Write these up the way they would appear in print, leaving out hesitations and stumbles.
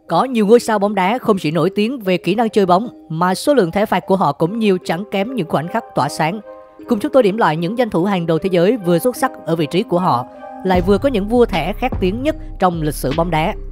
Có nhiều ngôi sao bóng đá không chỉ nổi tiếng về kỹ năng chơi bóng mà số lượng thẻ phạt của họ cũng nhiều chẳng kém những khoảnh khắc tỏa sáng. Cùng chúng tôi điểm lại những danh thủ hàng đầu thế giới vừa xuất sắc ở vị trí của họ, lại vừa có những vua thẻ khét tiếng nhất trong lịch sử bóng đá.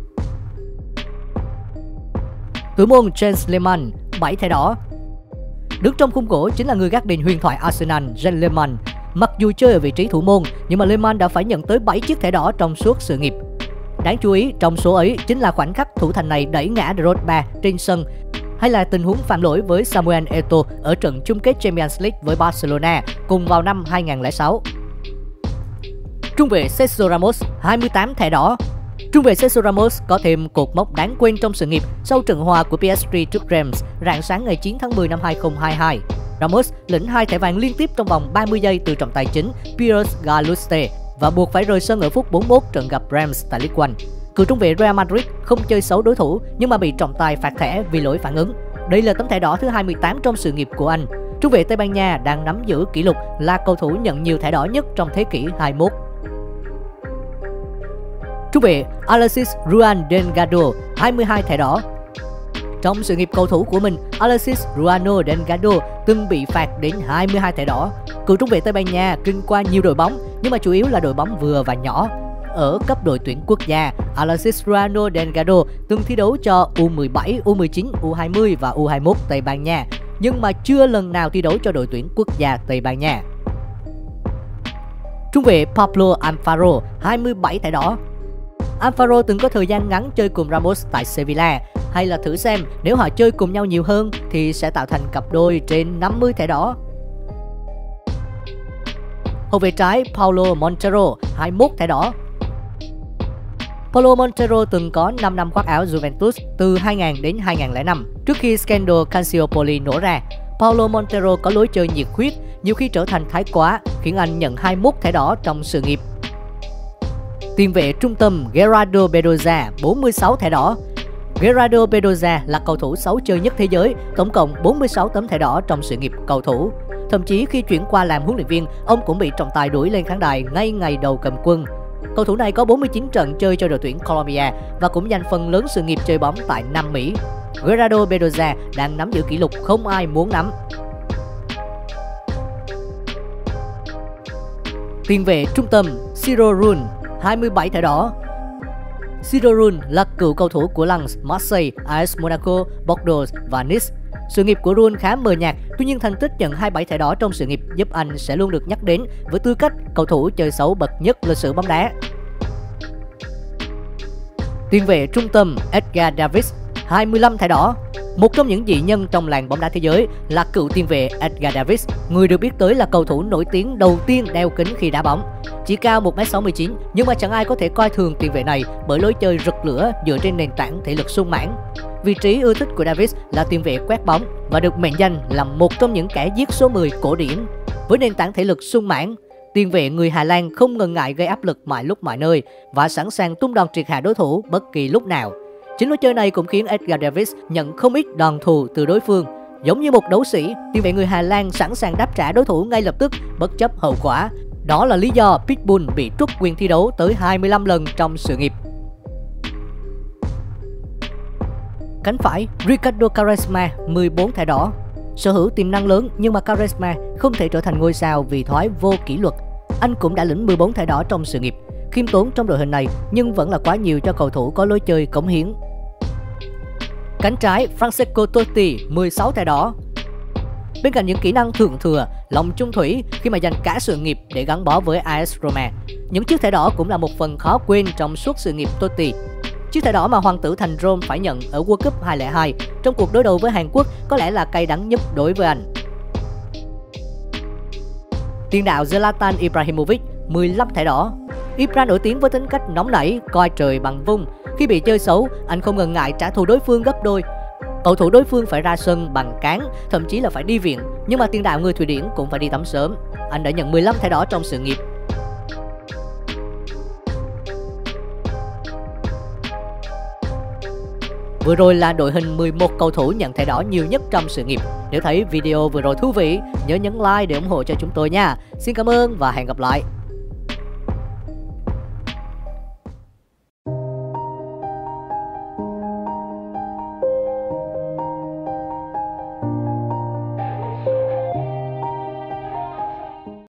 Thủ môn Jens Lehmann, 7 thẻ đỏ. Đứng trong khung gỗ chính là người gác đền huyền thoại Arsenal Jens Lehmann. Mặc dù chơi ở vị trí thủ môn, nhưng mà Lehmann đã phải nhận tới 7 chiếc thẻ đỏ trong suốt sự nghiệp. Đáng chú ý, trong số ấy chính là khoảnh khắc thủ thành này đẩy ngã Drogba trên sân, hay là tình huống phạm lỗi với Samuel Eto'o ở trận chung kết Champions League với Barcelona cùng vào năm 2006. Trung vệ Sergio Ramos, 28 thẻ đỏ. Trung vệ Sergio Ramos có thêm cột mốc đáng quên trong sự nghiệp sau trận hòa của PSG trước Reims rạng sáng ngày 9 tháng 10 năm 2022. Ramos lĩnh 2 thẻ vàng liên tiếp trong vòng 30 giây từ trọng tài chính Pierre Gallouste và buộc phải rời sân ở phút 41 trận gặp Reims tại League One. Cựu trung vệ Real Madrid không chơi xấu đối thủ nhưng mà bị trọng tài phạt thẻ vì lỗi phản ứng. Đây là tấm thẻ đỏ thứ 28 trong sự nghiệp của anh. Trung vệ Tây Ban Nha đang nắm giữ kỷ lục là cầu thủ nhận nhiều thẻ đỏ nhất trong thế kỷ 21. Trung vệ Alexis Ruan Delgado, 22 thẻ đỏ. Trong sự nghiệp cầu thủ của mình, Alexis Ruano Delgado từng bị phạt đến 22 thẻ đỏ. Cựu trung vệ Tây Ban Nha kinh qua nhiều đội bóng nhưng mà chủ yếu là đội bóng vừa và nhỏ. Ở cấp đội tuyển quốc gia, Alexis Ruano Delgado từng thi đấu cho U17, U19, U20 và U21 Tây Ban Nha, nhưng mà chưa lần nào thi đấu cho đội tuyển quốc gia Tây Ban Nha. Trung vệ Pablo Alfaro, 27 thẻ đỏ. Alfaro từng có thời gian ngắn chơi cùng Ramos tại Sevilla, hay là thử xem nếu họ chơi cùng nhau nhiều hơn thì sẽ tạo thành cặp đôi trên 50 thẻ đỏ. Hậu vệ trái Paulo Montero, 21 thẻ đỏ. Paulo Montero từng có 5 năm khoác áo Juventus từ 2000 đến 2005. Trước khi scandal Calciopoli nổ ra, Paulo Montero có lối chơi nhiệt huyết, nhiều khi trở thành thái quá, khiến anh nhận 21 thẻ đỏ trong sự nghiệp. Tiền vệ trung tâm Gerardo Bedoya, 46 thẻ đỏ. Gerardo Bedoya là cầu thủ xấu chơi nhất thế giới, tổng cộng 46 tấm thẻ đỏ trong sự nghiệp cầu thủ. Thậm chí khi chuyển qua làm huấn luyện viên, ông cũng bị trọng tài đuổi lên khán đài ngay ngày đầu cầm quân. Cầu thủ này có 49 trận chơi cho đội tuyển Colombia và cũng dành phần lớn sự nghiệp chơi bóng tại Nam Mỹ. Gerardo Bedoya đang nắm giữ kỷ lục không ai muốn nắm. Tiền vệ trung tâm Ciro Run, 27 thẻ đỏ. Ciro Run là cựu cầu thủ của Lens, Marseille, AS Monaco, Bordeaux và Nice. Sự nghiệp của Run khá mờ nhạt, tuy nhiên thành tích nhận 27 thẻ đỏ trong sự nghiệp giúp anh sẽ luôn được nhắc đến với tư cách cầu thủ chơi xấu bậc nhất lịch sử bóng đá. Tiền vệ trung tâm Edgar Davids, 25 thẻ đỏ. Một trong những dị nhân trong làng bóng đá thế giới là cựu tiền vệ Edgar Davids, người được biết tới là cầu thủ nổi tiếng đầu tiên đeo kính khi đá bóng. Chỉ cao 1m69 nhưng mà chẳng ai có thể coi thường tiền vệ này bởi lối chơi rực lửa dựa trên nền tảng thể lực sung mãn. Vị trí ưa thích của Davids là tiền vệ quét bóng và được mệnh danh là một trong những kẻ giết số 10 cổ điển. Với nền tảng thể lực sung mãn, tiền vệ người Hà Lan không ngần ngại gây áp lực mọi lúc mọi nơi và sẵn sàng tung đòn triệt hạ đối thủ bất kỳ lúc nào. Chính lối chơi này cũng khiến Edgar Davids nhận không ít đòn thù từ đối phương. Giống như một đấu sĩ, tiền vệ người Hà Lan sẵn sàng đáp trả đối thủ ngay lập tức bất chấp hậu quả. Đó là lý do Pitbull bị truất quyền thi đấu tới 25 lần trong sự nghiệp. Cánh phải Ricardo Quaresma, 14 thẻ đỏ. Sở hữu tiềm năng lớn nhưng mà Quaresma không thể trở thành ngôi sao vì thói vô kỷ luật. Anh cũng đã lĩnh 14 thẻ đỏ trong sự nghiệp. Khiêm tốn trong đội hình này nhưng vẫn là quá nhiều cho cầu thủ có lối chơi cống hiến. Cánh trái Francesco Totti, 16 thẻ đỏ. Bên cạnh những kỹ năng thượng thừa, lòng chung thủy khi mà dành cả sự nghiệp để gắn bó với AS Roma, những chiếc thẻ đỏ cũng là một phần khó quên trong suốt sự nghiệp Totti. Chiếc thẻ đỏ mà hoàng tử thành Rome phải nhận ở World Cup 2002 trong cuộc đối đầu với Hàn Quốc có lẽ là cay đắng nhất đối với anh. Tiền đạo Zlatan Ibrahimovic, 15 thẻ đỏ. Ibra nổi tiếng với tính cách nóng nảy, coi trời bằng vung. Khi bị chơi xấu, anh không ngần ngại trả thù đối phương gấp đôi. Cầu thủ đối phương phải ra sân bằng cán, thậm chí là phải đi viện, nhưng mà tiền đạo người Thụy Điển cũng phải đi tắm sớm. Anh đã nhận 15 thẻ đỏ trong sự nghiệp. Vừa rồi là đội hình 11 cầu thủ nhận thẻ đỏ nhiều nhất trong sự nghiệp. Nếu thấy video vừa rồi thú vị, nhớ nhấn like để ủng hộ cho chúng tôi nha. Xin cảm ơn và hẹn gặp lại.